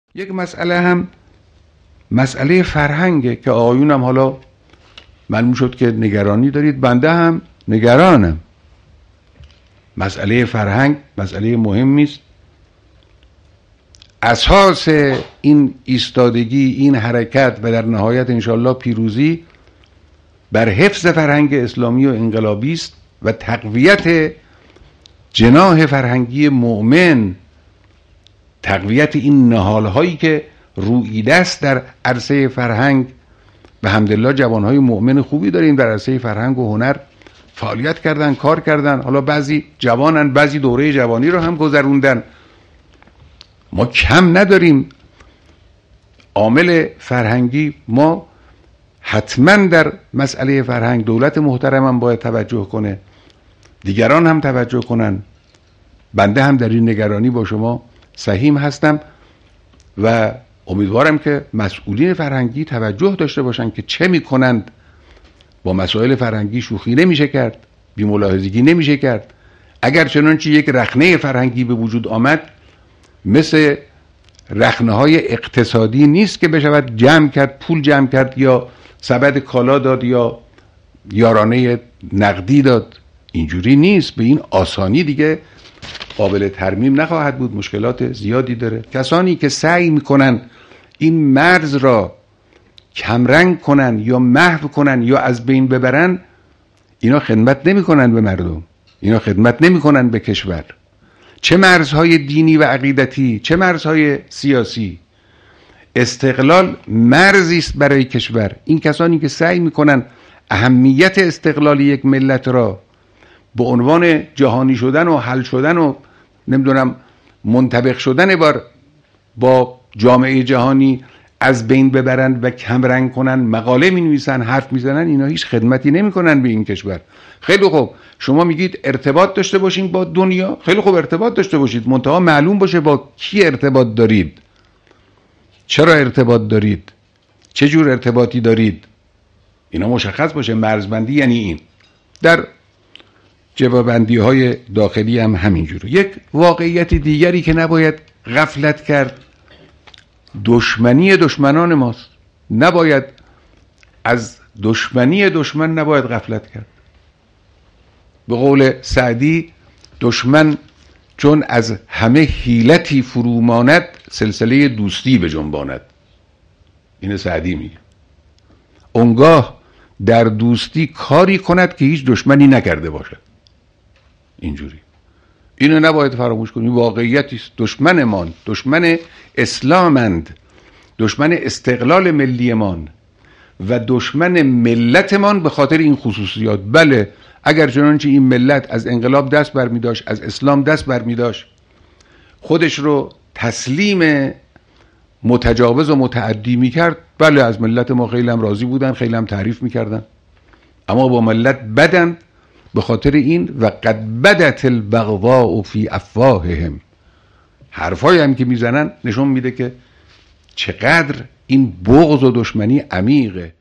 یک مسئله هم مسئله فرهنگه که آقایونم حالا معلوم شد که نگرانی دارید، بنده هم نگرانم. مسئله فرهنگ مسئله مهمی است. اساس این ایستادگی، این حرکت و در نهایت انشالله پیروزی بر حفظ فرهنگ اسلامی و انقلابی است و تقویت جناح فرهنگی مؤمن، تقویت این نهالهایی که روییده است در عرصه فرهنگ. و حمدالله جوانهای مؤمن خوبی داریم در عرصه فرهنگ و هنر، فعالیت کردن، کار کردن. حالا بعضی جوانن، بعضی دوره جوانی رو هم گذروندن. ما کم نداریم عامل فرهنگی. ما حتما در مسئله فرهنگ دولت محترم هم باید توجه کنه، دیگران هم توجه کنن. بنده هم در این نگرانی با شما سهیم هستم و امیدوارم که مسئولین فرهنگی توجه داشته باشن که چه میکنند. با مسائل فرهنگی شوخی نمیشه کرد، بی‌ملاحظگی نمیشه کرد. اگر چنانچه یک رخنه فرهنگی به وجود آمد، مثل رخنه های اقتصادی نیست که بشود جمع کرد، پول جمع کرد یا سبد کالا داد یا یارانه نقدی داد. اینجوری نیست، به این آسانی دیگه قابل ترمیم نخواهد بود. مشکلات زیادی داره. کسانی که سعی میکنن این مرز را کمرنگ کنن یا محو کنن یا از بین ببرن، اینا خدمت نمیکنن به مردم، اینا خدمت نمیکنن به کشور. چه مرزهای دینی و عقیدتی، چه مرزهای سیاسی. استقلال مرزی است برای کشور. این کسانی که سعی میکنن اهمیت استقلال یک ملت را به عنوان جهانی شدن و حل شدن و نمیدونم منطبق شدن با جامعه جهانی از بین ببرن و کمرنگ کنن، مقاله می نویسن، حرف میزنن، اینا هیچ خدمتی نمیکنن به این کشور. خیلی خوب شما میگید ارتباط داشته باشین با دنیا، خیلی خوب ارتباط داشته باشید، منتها معلوم باشه با کی ارتباط دارید، چرا ارتباط دارید، چه جور ارتباطی دارید، اینا مشخص باشه. مرزبندی یعنی این. در جوابندی های داخلی هم همینجوره. یک واقعیت دیگری که نباید غفلت کرد، دشمنی دشمنان ماست. نباید از دشمنی دشمن نباید غفلت کرد. به قول سعدی، دشمن چون از همه حیلتی فروماند، سلسله دوستی به جنباند. این سعدی میگه. اونگاه در دوستی کاری کند که هیچ دشمنی نکرده باشد. اینجوری. اینو نباید فراموش کنیم. واقعیتی است. دشمنمان دشمن اسلامند، دشمن استقلال ملیمان و دشمن ملتمان به خاطر این خصوصیات. بله، اگر چنانچه این ملت از انقلاب دست برمی داشت، از اسلام دست برمی داشت، خودش رو تسلیم متجاوز و متعدی می کرد، بله از ملت ما خیلی هم راضی بودن، خیلی هم تعریف می کردن. اما با ملت بدن به خاطر این و قد بدت البغضاء فی افواههم. حرفایی هم که میزنن نشون میده که چقدر این بغض و دشمنی عمیقه.